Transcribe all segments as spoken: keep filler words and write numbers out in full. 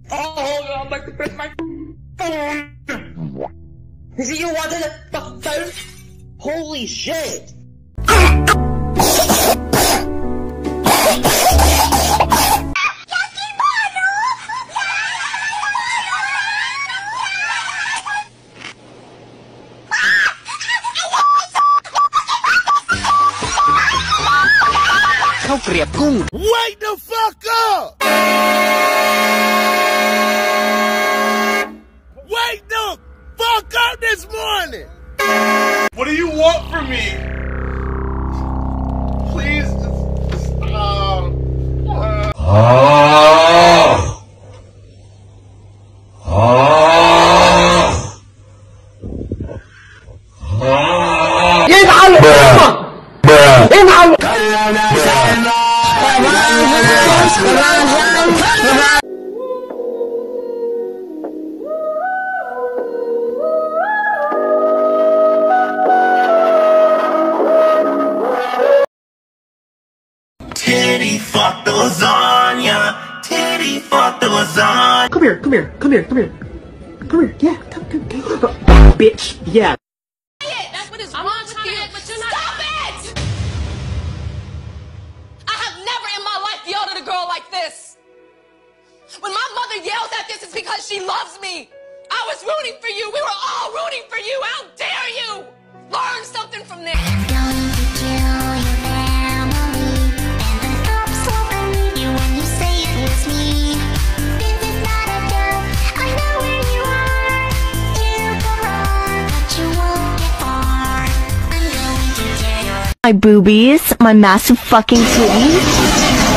Oh, I'm like to press my phone. Is it you wanted the fucking phone? Holy shit! Wake the fuck up! Wake the fuck up this morning! What do you want from me? Please, just, just um. Uh... Oh. Oh. Oh. ينعل ينعل Titty fuck the lasagna. Titty fuck the lasagna. Come here, come here, come here, come here. Come here, yeah, come, come, come, come. Bitch, yeah. That's what is wrong with you. But you're not. Stop it! I have never in my life yelled at a girl like this. When my mother yells at this, it's because she loves me. I was rooting for you. We were all rooting for you. How dare you? Learn something from this. I'm going to kill your family, and I hope so believe you when you say it was me. This is not a joke. I know where you are. You can run, but you won't get far. I'm going to tear your my boobies, my massive fucking titties.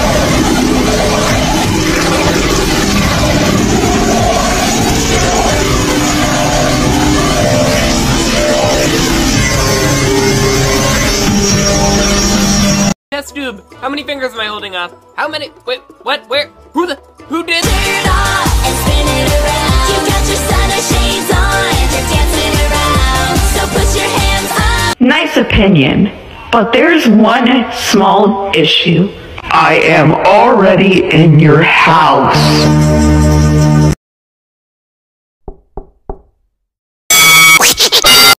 Test tube. How many fingers am I holding up? How many? Wait, what? Where? Who the? Who did? Turn it off and spin it around. You got your sunny shades on and you're dancing around. So put your hands up. Nice opinion, but there's one small issue. I am already in your house.